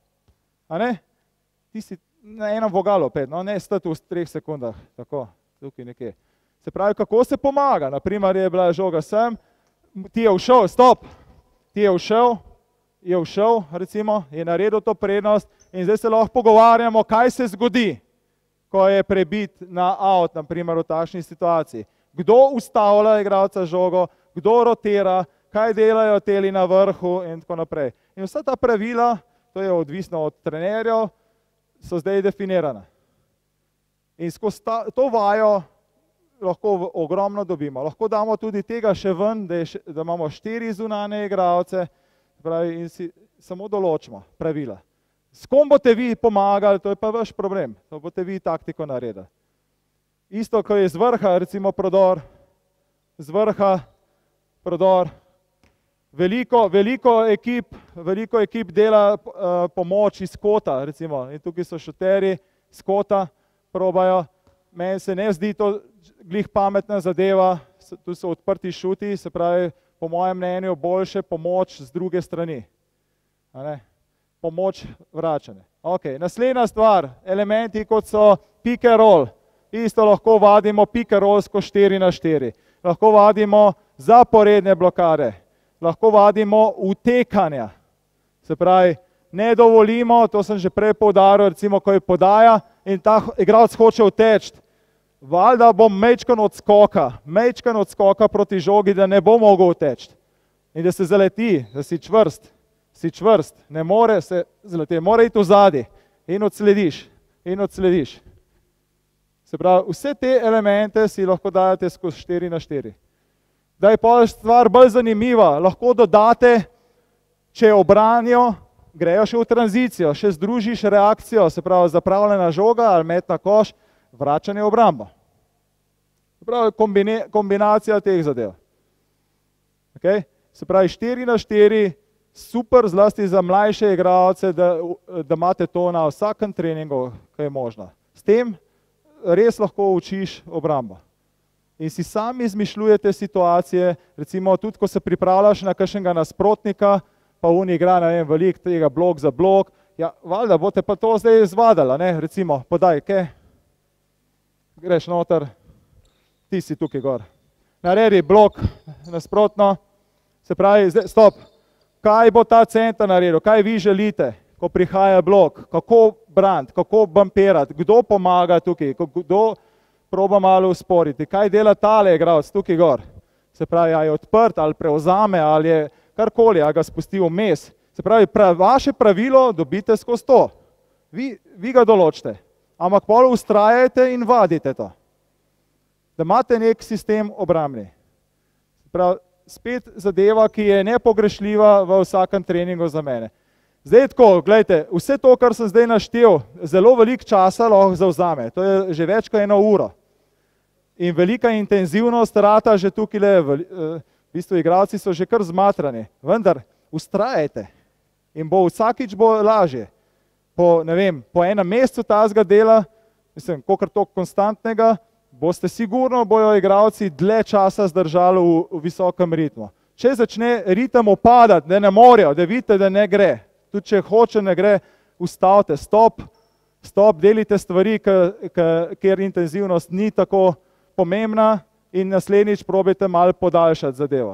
Ti si na enem vogalu opet, ne stati v 3 sekundah, tako, tukaj nekje. Se pravi, kako se pomaga? Naprimer je bila žoga sem, ti je všel, stop, ti je všel, recimo, je naredil to prednost in zdaj se lahko pogovarjamo, kaj se zgodi, ko je prebit na out, naprimer v takšni situaciji. Kdo ustavlja igralca žogo, kdo rotira, kaj delajo teli na vrhu in tako naprej. In vsa ta pravila, to je odvisno od trenerjev, so zdaj definirana. In skozi to vajo lahko ogromno dobimo. Lahko damo tudi tega še ven, da imamo 4 zunanje igralce, in si samo določimo pravila. S kom boste vi pomagali, to je pa vaš problem, to boste vi taktiko naredili. Isto, ko je z vrha, recimo prodor, z vrha, prodor, veliko ekip dela pomoč iz kota, recimo, in tukaj so šuterji iz kota, probajo, meni se ne zdi to glih pametna zadeva, tu so odprti šuti, se pravi, po mojem mnenju, boljše pomoč z druge strani. Pomoč vračane. Ok, naslednja stvar, elementi kot so pick and roll. Isto lahko vadimo pick and rollsko 4x4. Lahko vadimo zaporedne blokade. Lahko vadimo utekanja. Se pravi, ne dovolimo, to sem že prej poudaril, recimo, ko je podaja in ta igralec hoče uteči. Valjda bom mečkan odskoka proti žogi, da ne bo mogel uteči. In da se zaleti, da si čvrst, ne more se zaleti, mora iti v zadnji in odslediš. Se pravi, vse te elemente si lahko dajete skozi 4x4. Da je pa stvar bolj zanimiva, lahko dodate, če obranijo, grejo še v tranzicijo, še združiš reakcijo, se pravi zapravljena žoga ali met na koš, vračanje v obrambo. Se pravi, kombinacija teh zadev. Okay? Se pravi, 4x4, super zlasti za mlajše igralce, da imate to na vsakem treningu, kaj je možno. S tem res lahko učiš obrambo. In si sami izmišljujete situacije, recimo tudi, ko se pripravljaš na kakšnega nasprotnika, pa on igra, ne vem, veliko tega blok za blok, ja, valjda boste pa to zdaj izvadala, ne, recimo, podaj, kaj? Greš noter, ti si tukaj gor. Naredi blok nasprotno, se pravi, zdaj, stop, kaj bo ta center naredil, kaj vi želite, ko prihaja blok, kako braniti, kako bumpirati, kdo pomaga tukaj, kdo proba malo usporiti, kaj dela tale igralec tukaj gor. Se pravi, a je odprt ali prevzame ali je karkoli, a ga spusti vmes. Se pravi, vaše pravilo dobite skozi to. Vi ga določite, ampak pol ustrajajte in vadite to. Da imate nek sistem obrambni. Se pravi, spet zadeva, ki je nepogrešljiva v vsakem treningu za mene. Zdaj tako, gledajte, vse to, kar sem zdaj naštel, zelo veliko časa lahko zavzame. To je že več kot 1 uro. In velika intenzivnost rata že tukaj, v bistvu igralci so že kar zmatrani. Vendar, ustrajajte in bo vsakič bo lažje. Po, ne vem, po 1 mesecu tazga dela, mislim, kolikor toliko konstantnega, boste sigurno, bojo igralci dlje časa zdržali v visokem ritmu. Če začne ritem upadati, da ne morejo, da vidite, da ne gre, tudi če hoče ne gre, ustavite, stop, delite stvari, kjer intenzivnost ni tako pomembna in naslednjič probajte malo podaljšati zadevo.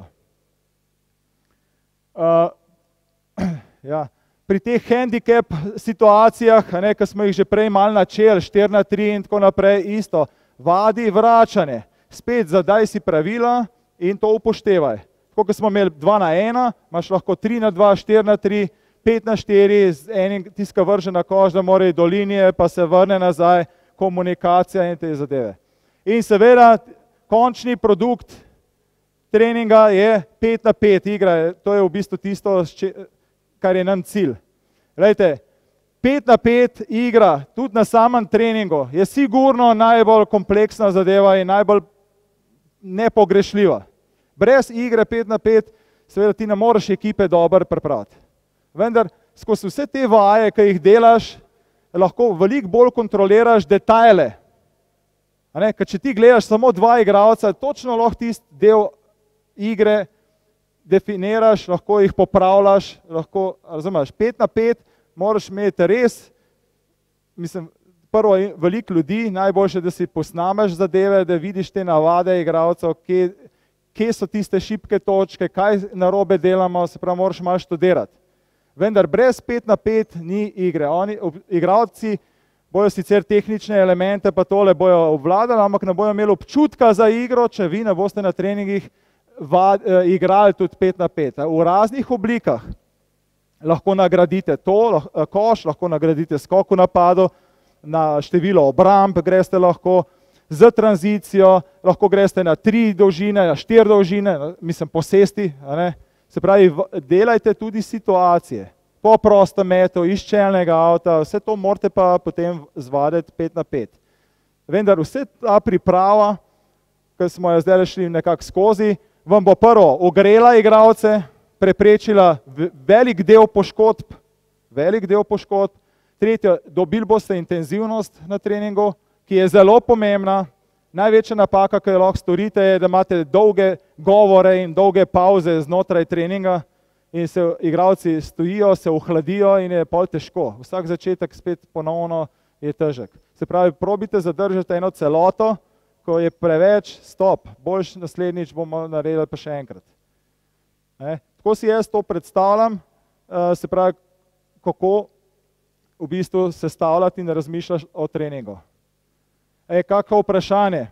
Ja. Pri teh handicap situacijah, ki smo jih že prej malo načeli, 4x3 in tako naprej, isto, vadi vračanje. Spet zadaj si pravila in to upoštevaj. Tako, ko smo imeli 2x1, imaš lahko 3x2, 4x3, 5x4, z enim tiska vrže na koš, da mora iti do linije, pa se vrne nazaj, komunikacija in te zadeve. In seveda, končni produkt treninga je 5x5 igra, to je v bistvu tisto, kar je nam cilj. Glejte, 5x5 igra, tudi na samem treningu, je sigurno najbolj kompleksna zadeva in najbolj nepogrešljiva. Brez igre 5x5, seveda ti ne moreš ekipe dobro pripraviti. Vendar, skozi vse te vaje, ki jih delaš, lahko veliko bolj kontroliraš detajle. Ker če ti gledaš samo 2 igralca, točno lahko tisti del igre definiraš, lahko jih popravljaš, lahko, razumeš, 5x5 moraš imeti res, mislim, prvo veliko ljudi, najboljše, da si posnameš zadeve, da vidiš te navade igralcev, kje so tiste šibke točke, kaj narobe delamo, se pravi, moraš malo študirati. Vendar brez 5x5 ni igre. Igralci bojo sicer tehnične elemente, pa tole bojo obvladali, ampak ne bojo imeli občutka za igro, če vi ne boste na treningih igrali tudi 5x5. V raznih oblikah lahko nagradite to, koš, lahko nagradite skok v napadu, na število obramb greste lahko, z tranzicijo, lahko greste na 3 dolžine, na 4 dolžine, mislim posesti, Se pravi, delajte tudi situacije. po prostometu, iz čelnega avta, vse to morate pa potem zvaditi 5 na 5. Vendar vse ta priprava, ki smo jo zdaj šli nekako skozi, vam bo prvo ogrela igralce, preprečila velik del poškodb, tretje, dobili boste intenzivnost na treningu, ki je zelo pomembna. Največja napaka, ki jo lahko storite, je, da imate dolge govore in dolge pauze znotraj treninga in se igralci stojijo, se ohladijo in je pol težko. Vsak začetek spet ponovno je težek. Se pravi, probite zadržati eno celoto, ko je preveč, stop, boljš naslednjič bomo naredili pa še enkrat. Tako si jaz to predstavljam, se pravi, kako v bistvu sestavljati in razmišljati o treningu. Kakšno vprašanje?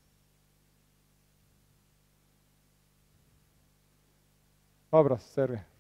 Dobro, servi.